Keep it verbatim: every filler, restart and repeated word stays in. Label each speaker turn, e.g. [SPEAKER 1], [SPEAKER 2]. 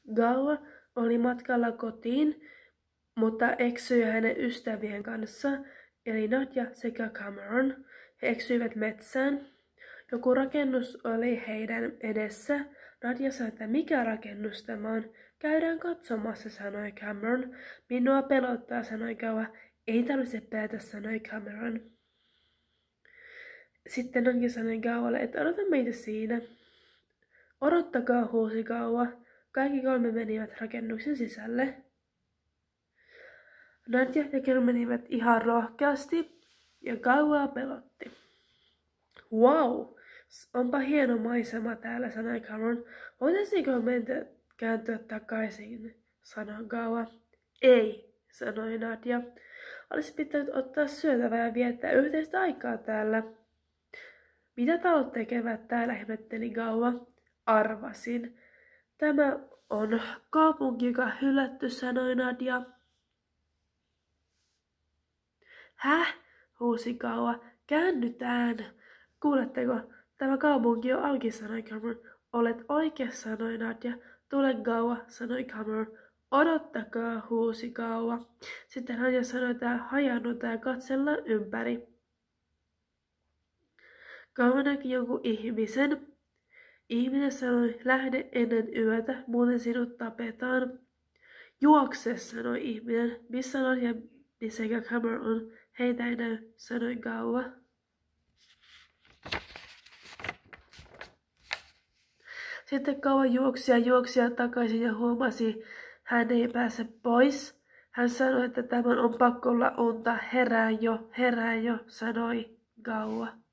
[SPEAKER 1] Gaua oli matkalla kotiin, mutta eksyi hänen ystävien kanssa, eli Nadia sekä Cameron. He eksyivät metsään. Joku rakennus oli heidän edessä. Nadia sanoi, että mikä rakennus tämä on. Käydään katsomassa, sanoi Cameron. Minua pelottaa, sanoi Gaua. Ei tarvitse pelätä, sanoi Cameron. Sitten Nadia sanoi Gaualle, että odota meitä siinä. Odottakaa, huusi Gaua. Kaikki kolme menivät rakennuksen sisälle. Nadia ja Cameron menivät ihan rohkeasti ja Gaua pelotti. Wow, onpa hieno maisema täällä, sanoi Cameron. Voitaisinko meitä kääntyä takaisin, sanoi Gaua. Ei, sanoi Nadia. Olisi pitänyt ottaa syötävää ja viettää yhteistä aikaa täällä. Mitä talot tekevät täällä, ihmetteli Gaua. Arvasin. Tämä on kaupunki, joka on hylätty, sanoi Nadia. Häh? Huusi Gaua. Käännytään. Kuuletteko? Tämä kaupunki on auki, sanoi Cameron. Olet oikeassa, sanoi Nadia. Tule, Gaua, sanoi Cameron. Odottakaa, huusi Gaua. Sitten Nadia sanoi, että hajannutaan ja katsellaan ympäri. Gaua näki jonkun ihmisen. Ihminen sanoi, lähde ennen yötä, muuten sinut tapetaan. Juokse, sanoi ihminen. Missä Nadia sekä Cameron on? Heitä ei näy, sanoi Gaua. Sitten Gaua juoksi ja juoksi ja takaisin ja huomasi, hän ei pääse pois. Hän sanoi, että tämän on pakko olla unta. Herää jo, herää jo, sanoi Gaua.